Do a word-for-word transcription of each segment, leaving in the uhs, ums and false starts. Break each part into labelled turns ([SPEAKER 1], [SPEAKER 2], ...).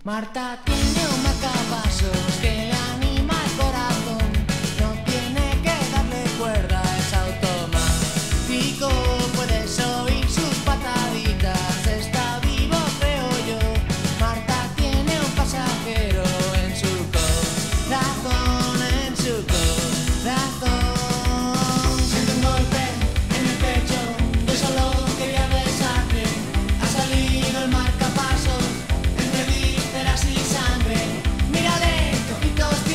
[SPEAKER 1] Marta tiene un marcapasos que le anima el corazón. No tiene que darle cuerda, es automático. Puedes oír sus pataditas, está vivo creo yo. Marta tiene un pasajero en su corazón, en su corazón. Siento un golpe en el pecho, yo solo quería besarte. Ha salido el marcapasos entre vísceras y sangre. Mírale, ojitos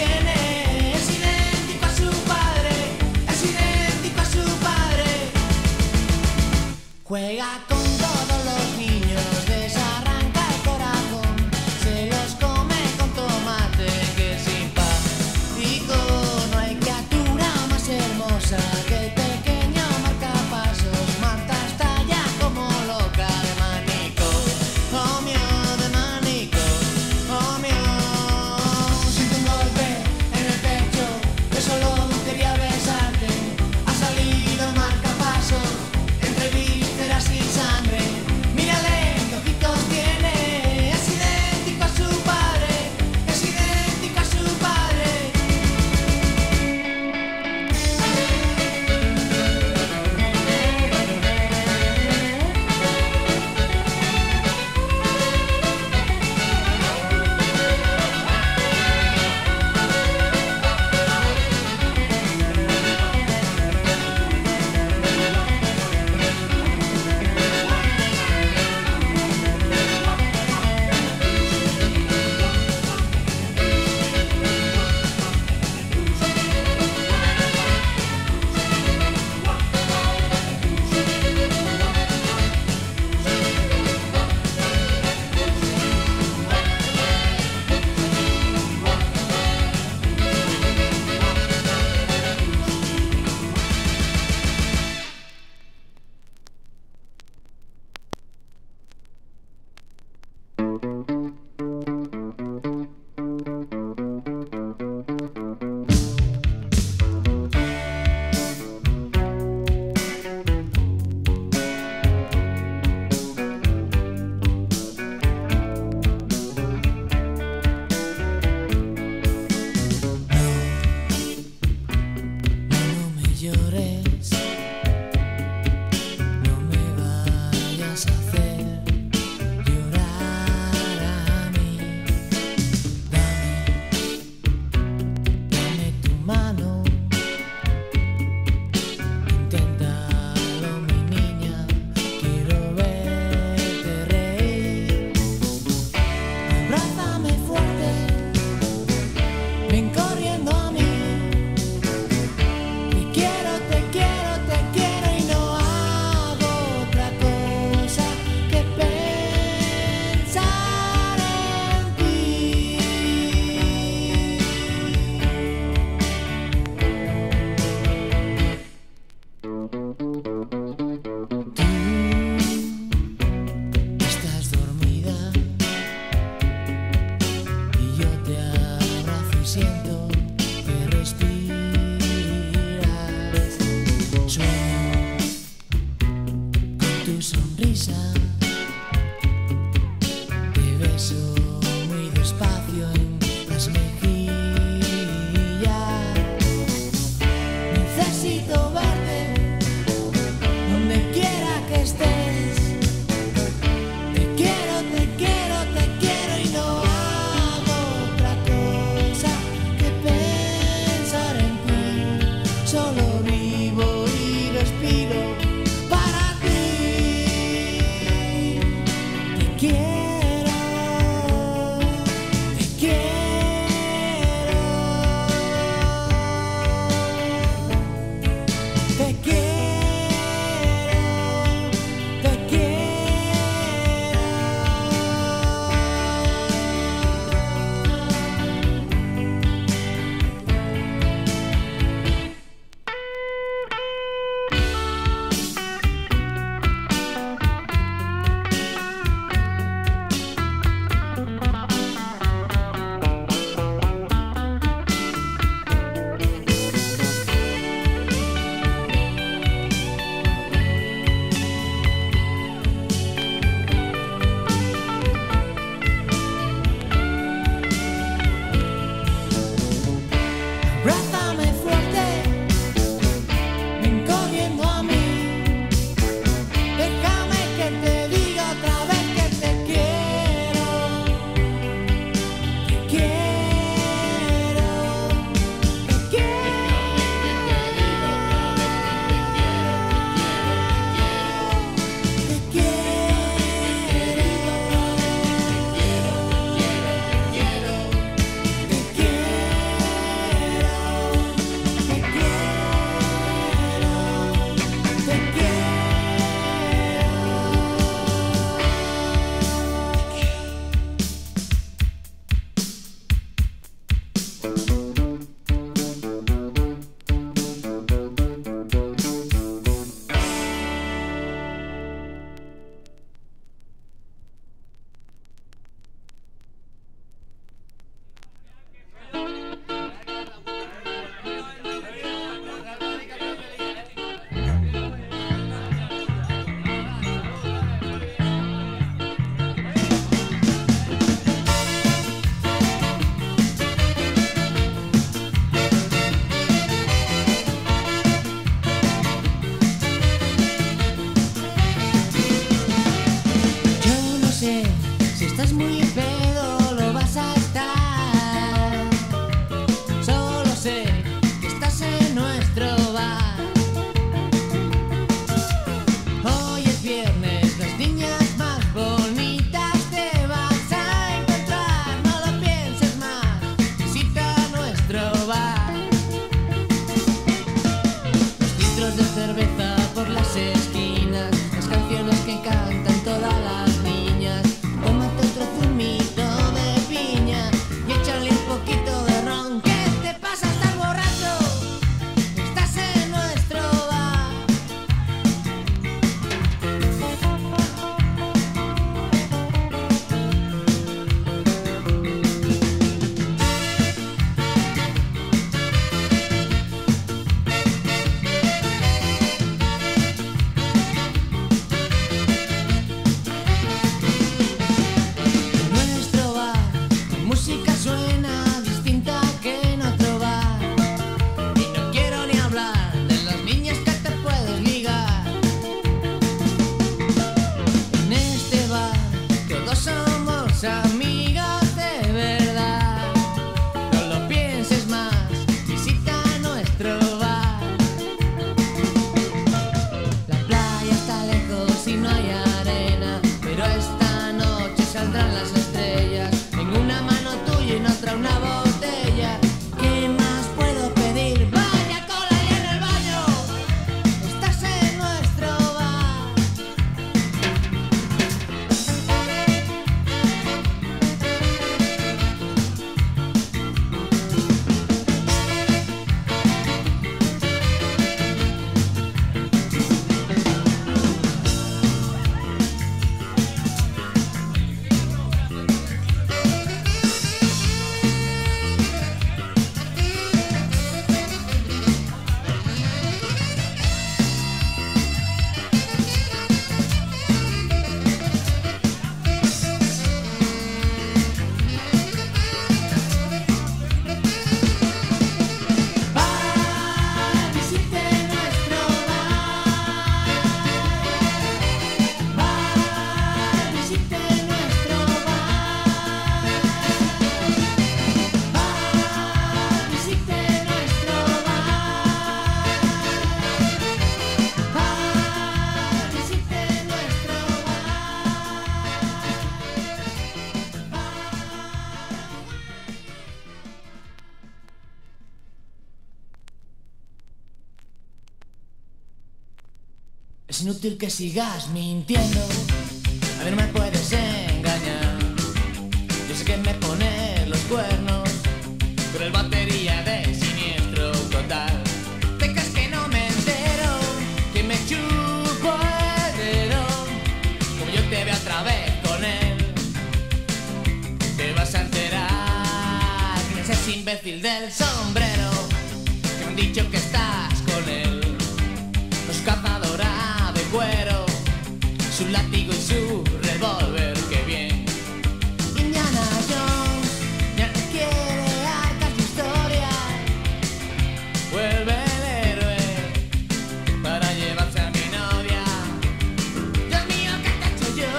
[SPEAKER 1] Es inútil que sigas mintiendo, a mí no me puedes engañar. Yo sé que me pones los cuernos, pero el batería de Siniestro Total. ¿Te crees que no me entero? Que me chupo el dedo, como yo te veo otra vez con él. Te vas a enterar quién es ese imbécil del sombrero, que me han dicho que estás con él. Los cazadora de cuero, su látigo y su revólver, qué bien. Indiana Jones ya no quiere hartas de historia, vuelve el héroe para llevarse a mi novia. Dios mío, ¿qué te he hecho yo?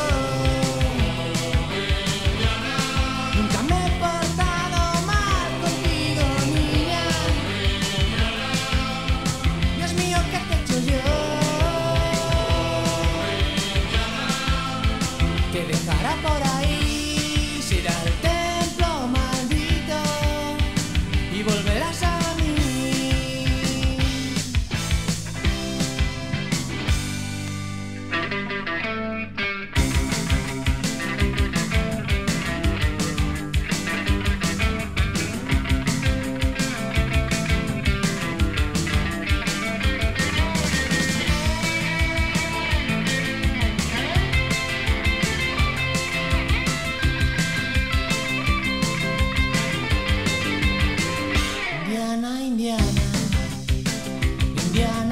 [SPEAKER 1] Nunca me he portado mal contigo, niña. Dios mío, ¿qué te he hecho yo? Te dejará por ahí, se irá al templo maldito y volverás a mí. Indiana, Indiana, Indiana.